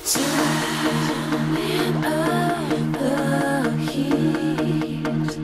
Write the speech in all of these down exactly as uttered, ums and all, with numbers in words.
Turning up the heat,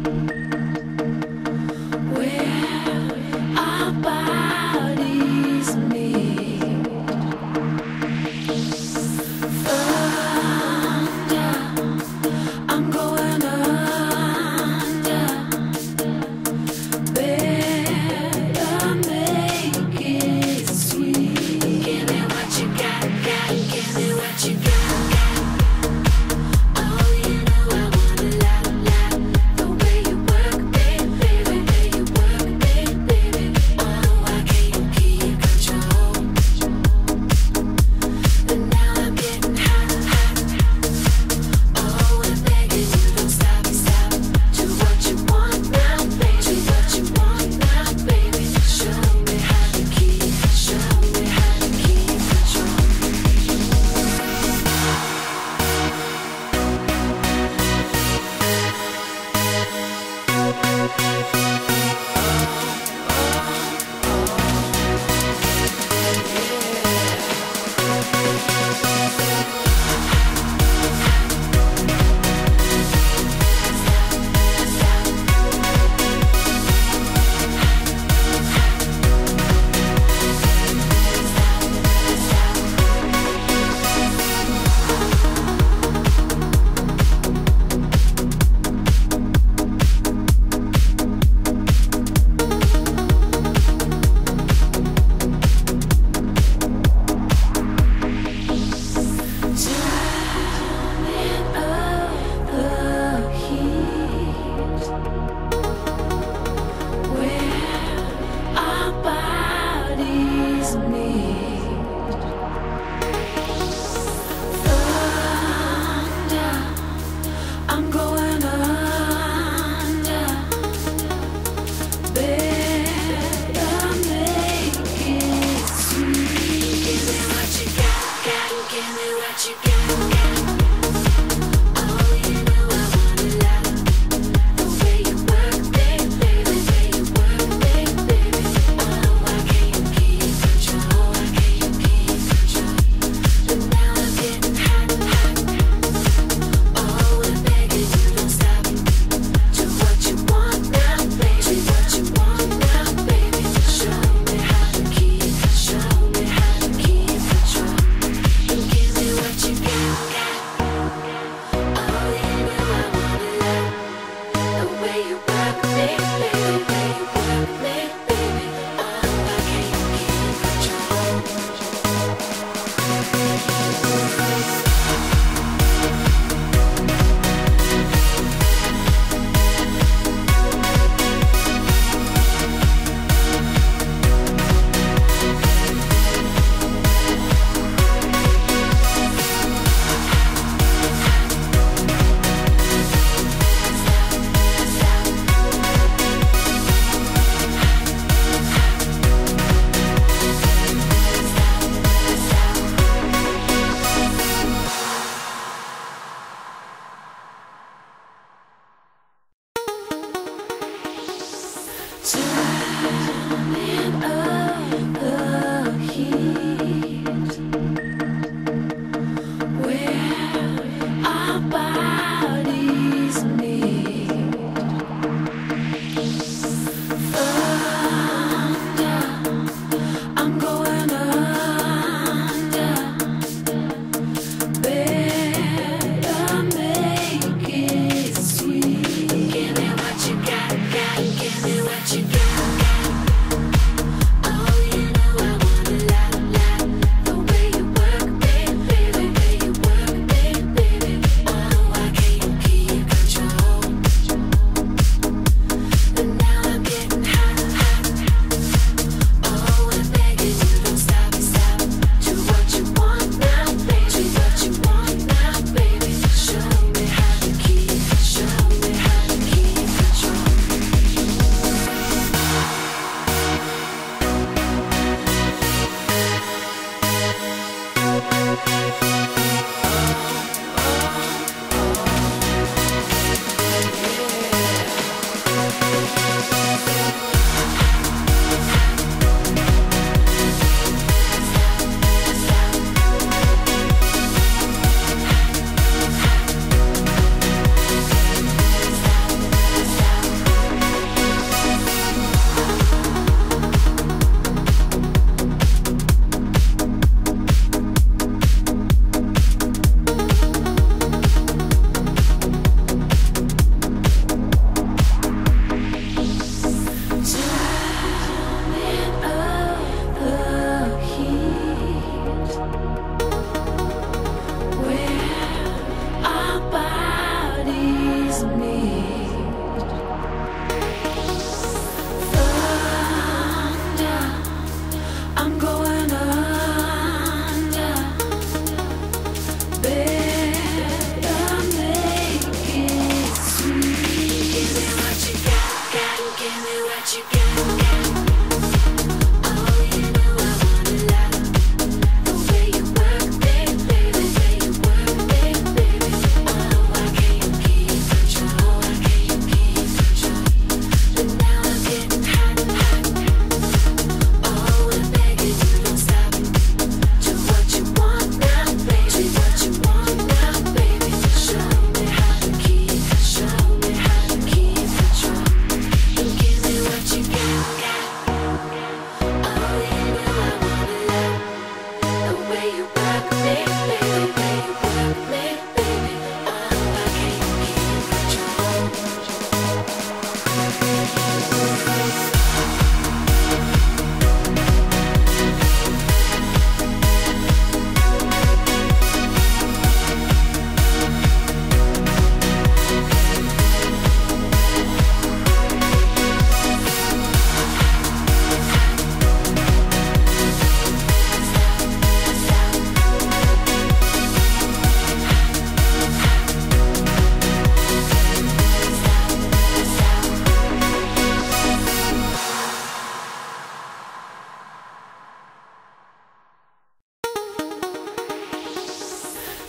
where our bodies meet. Thunder, I'm going under. Better make it sweet. Give me what you got, got. Give me what you got. I'm going under. Better make it sweet. Give me what you got, got. Give me what you got, got. Oh, you know I wanna love the way you work, baby, the way you work, baby. Oh, why can't you keep control? Why can't you keep control? But now I'm getting hot, hot. Oh, and begging you don't stop. Do what you want now, baby. Do what you want now, baby. Show me how to keep, show me how to keep control. And give me what you got.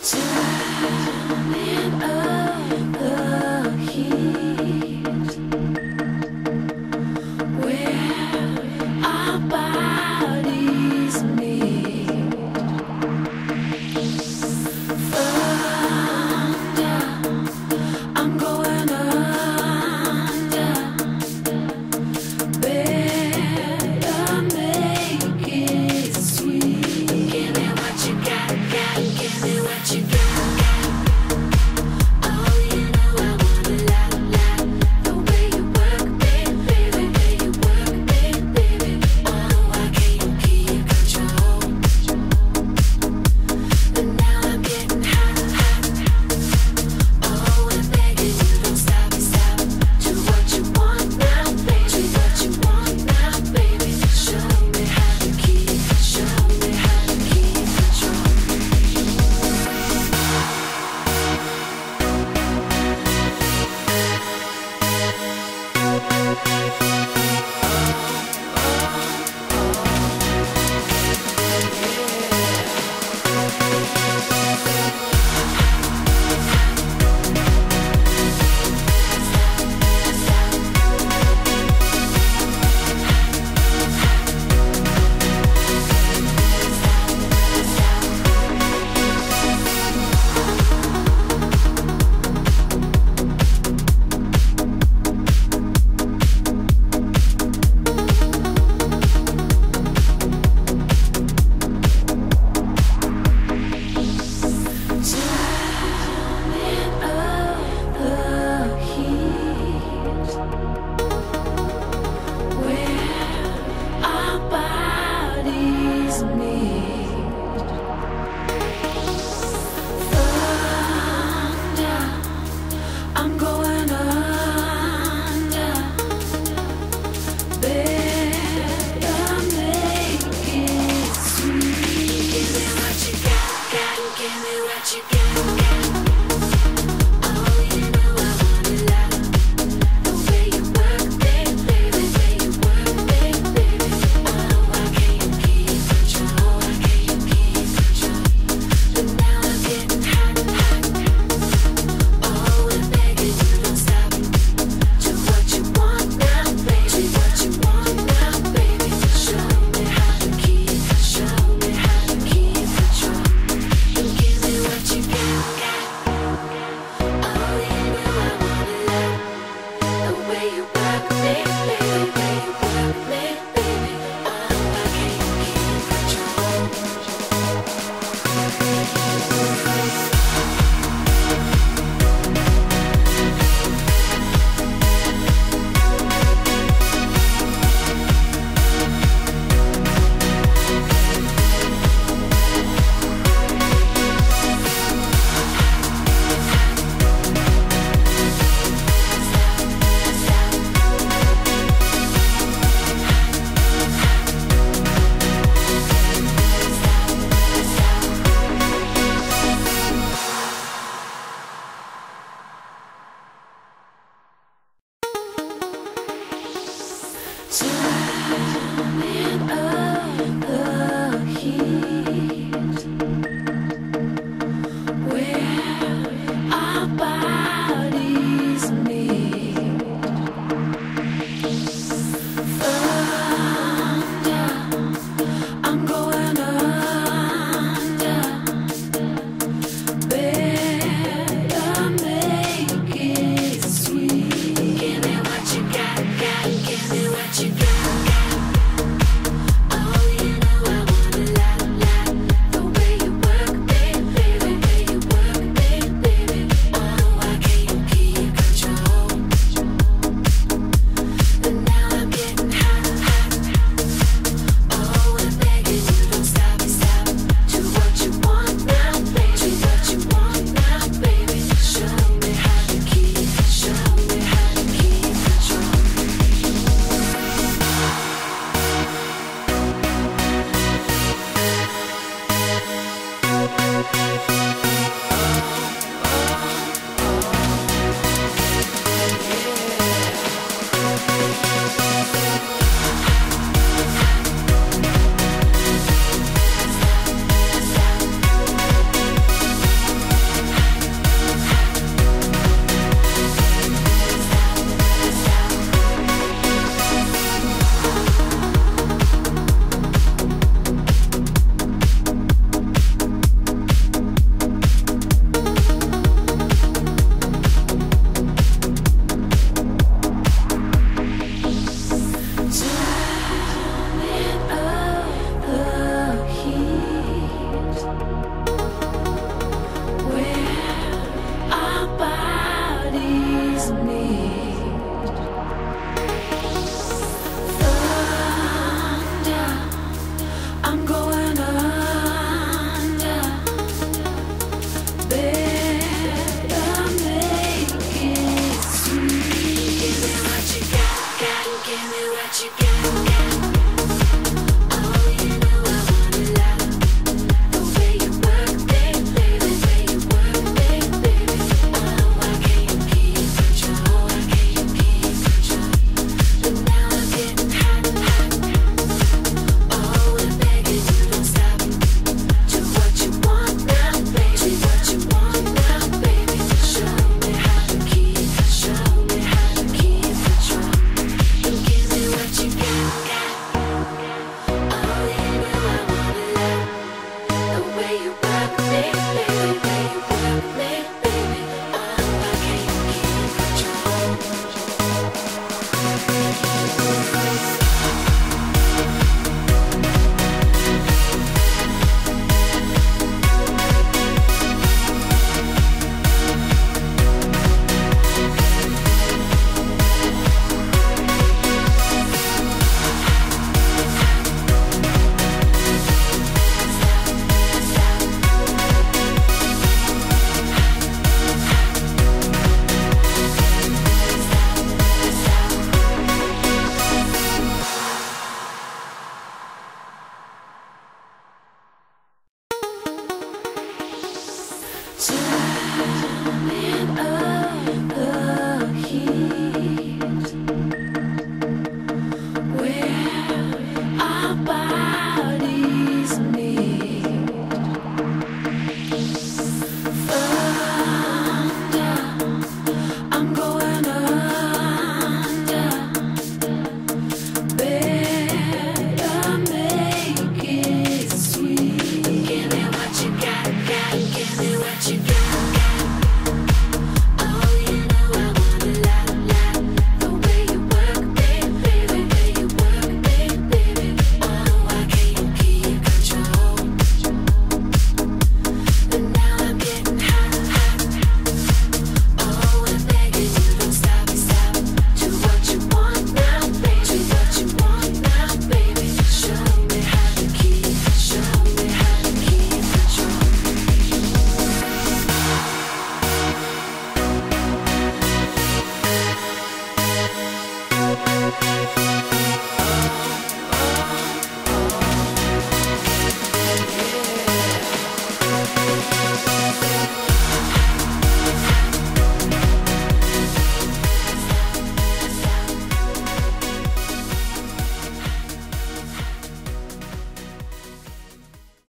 Turning up the heat, where our bodies meet. Thunder, I'm going under. Better make it sweet. Give me what you got, got. Give me what you got. I'm going under. Better make it sweet. Give me what you got, got. Give me what you got, got. Oh, you know I wanna love the way you work, baby, baby, the way you work, baby, baby. Oh, why can't you keep control? Why can't you keep control? But now I'm getting hot, hot. Oh, and begging you don't stop. Do what you want now, baby. Do what you want now, baby. Show me how to keep, show me how to keep control. And give me what you got, got. Oh, you know I wanna love the way you work, baby, baby, the way you work, baby, baby. Oh, why can't you keep control?